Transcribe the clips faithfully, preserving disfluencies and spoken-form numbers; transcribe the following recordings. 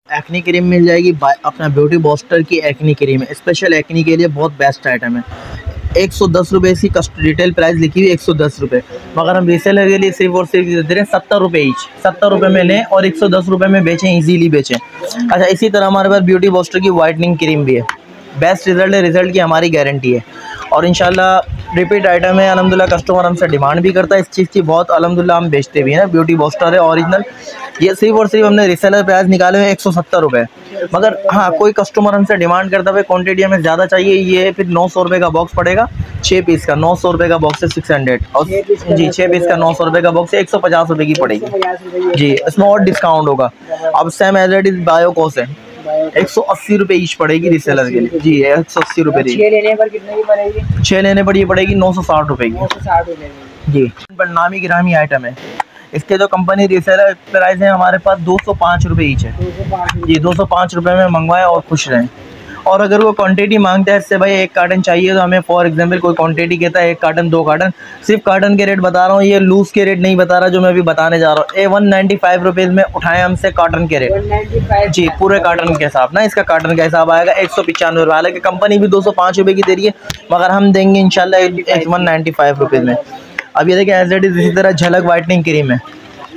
Acne cream मिल जाएगी, अपना ब्यूटी बूस्टर की एक्नी क्रीम है, स्पेशल एक्नी के लिए बहुत बेस्ट आइटम है। एक सौ दस रुपये इसकी रिटेल प्राइस लिखी हुई है, एक सौ दस रुपये, मगर हम रीसेलर के लिए सिर्फ और सिर्फ दे रहे हैं सत्तर रुपये ईच। सत्तर रुपये में लें और एक सौ दस रुपये में बेचें, इजीली बेचें। अच्छा, इसी तरह हमारे पास ब्यूटी बूस्टर की वाइटनिंग क्रीम भी है, बेस्ट रिजल्ट है, रिजल्ट की हमारी गारंटी है और इंशाल्लाह रिपीट आइटम है। अल्हम्दुलिल्लाह कस्टमर हमसे डिमांड भी करता है इस चीज़ की बहुत, अल्हम्दुलिल्लाह हम बेचते भी हैं ना। ब्यूटी बूस्टर है ओरिजिनल, ये सिर्फ और सिर्फ हमने रीसेलर प्राइस निकाले हुए एक सौ सत्तर रुपये, मगर हाँ कोई कस्टमर हमसे डिमांड करता है क्वांटिटी हमें ज़्यादा चाहिए, ये फिर नौ सौ रुपये का बॉक्स पड़ेगा, छः पीस का नौ सौ रुपये का बॉक्स है, सिक्स हंड्रेड और जी छः पीस का नौ सौ रुपये का बॉक्स है, एक सौ पचास रुपये की पड़ेगी जी, इसमें और डिस्काउंट होगा। अब same as it is Biocos है, एक सौ अस्सी रुपये ईच पड़ेगी रीसेलर के लिए जी, एक सौ अस्सी रुपये छः लेने पर कितने की पड़ेगी? छः लेने पर ये पड़ेगी नौ सौ साठ रुपये की जी। पर नामी गिरामी आइटम है, इसके जो कंपनी रीसेलर प्राइस है हमारे पास दो सौ पाँच रुपये ईच है जी, दो सौ पाँच रुपये में मंगवाएं और खुश रहें। और अगर वो क्वांटिटी मांगता है इससे भाई एक कार्टन चाहिए तो हमें फॉर एग्जांपल कोई क्वांटिटी कहता है एक कार्टन दो कार्टन, सिर्फ कार्टन के रेट बता रहा हूँ, ये लूज़ के रेट नहीं बता रहा जो मैं अभी बताने जा रहा हूँ। ए वन नाइन्टी फाइव रुपीज़ में उठाएं हमसे कार्टन के रेट जी, पूरे कार्टन के हिसाब ना, इसका कार्टन का हिसाब आएगा एक सौ पचानवे रुपये, हालांकि कंपनी भी दो सौ पाँच रुपये की दे रही है, मगर हम देंगे इंशाल्लाह वन नाइन्टी फाइव रुपीज़ में। अब ये देखिए एज इट इज़, इसी तरह झलक वाइटनिंग क्रीम है,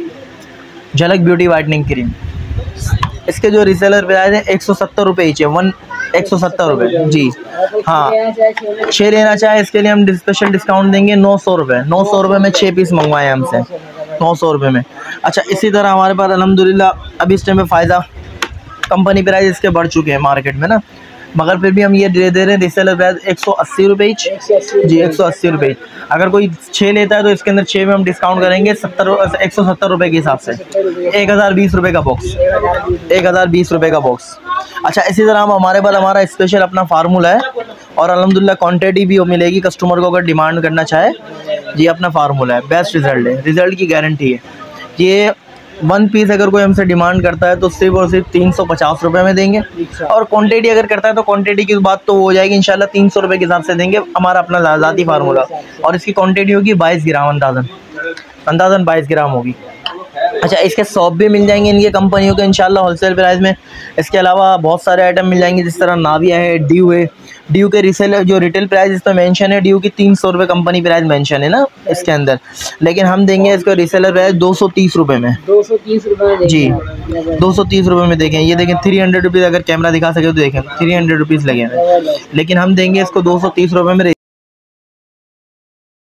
झलक ब्यूटी वाइटनिंग क्रीम, इसके जो रीसेलर प्राइस है एक सौ सत्तर रुपये ईच है, वन एक सौ सत्तर रुपये जी। हाँ, छः लेना चाहे इसके लिए हम स्पेशल डिस्काउंट देंगे नौ सौ रुपये, नौ सौ रुपये में छः पीस मंगवाए हमसे, नौ सौ रुपये में। अच्छा, इसी तरह हमारे पास अल्हम्दुलिल्लाह अभी इस टाइम में फ़ायदा, कंपनी प्राइस इसके बढ़ चुके हैं मार्केट में ना, मगर फिर भी हम ये दे दे रहे हैं रीसेलर प्राइस एक सौ अस्सी रुपये ईच जी, एक सौ अस्सी रुपये ईच। अगर कोई छः लेता है तो इसके अंदर छः में हम डिस्काउंट करेंगे सत्तर एक सौ सत्तर रुपये के हिसाब से, एक हज़ार बीस रुपये का बॉक्स, एक हज़ार बीस रुपये का बॉक्स। अच्छा, इसी तरह हम हमारे पास हमारा स्पेशल अपना फार्मूला है और अल्हम्दुलिल्लाह क्वांटिटी भी मिलेगी कस्टमर को अगर डिमांड करना चाहे जी, अपना फार्मूला है, बेस्ट रिजल्ट है, रिजल्ट की गारंटी है। ये वन पीस अगर कोई हमसे डिमांड करता है तो सिर्फ और सिर्फ तीन सौ पचास रुपये में देंगे, और क्वांटिटी अगर करता है तो क्वांटिटी की बात तो हो जाएगी इंशाल्लाह तीन सौ रुपये के हिसाब से देंगे, हमारा अपना ज़ाती फार्मूला, और इसकी क्वांटिटी होगी बाईस ग्राम, अंदाज़न अंदाज़न बाईस ग्राम होगी। अच्छा, इसके सॉप भी मिल जाएंगे इनकी कंपनियों के इंशाल्लाह होलसेल प्राइस में। इसके अलावा बहुत सारे आइटम मिल जाएंगे, जिस तरह नाविया है, ड्यू है, ड्यू के रिसेलर जो रिटेल प्राइस इस पर मेंशन है, ड्यू की तीन सौ रुपये कंपनी प्राइस मेंशन है ना इसके अंदर, लेकिन हम देंगे इसको रिसेलर प्राइस दो सौ तीस रुपये में, दो सौ तीस रुपये जी, दो सौ तीस रुपये में। देखें, ये देखें थ्री हंड्रेड रुपीज़, अगर कैमरा दिखा सके तो देखें थ्री हंड्रेड रुपीज़ लगे हैं, लेकिन हम देंगे इसको दो सौ तीस रुपये में।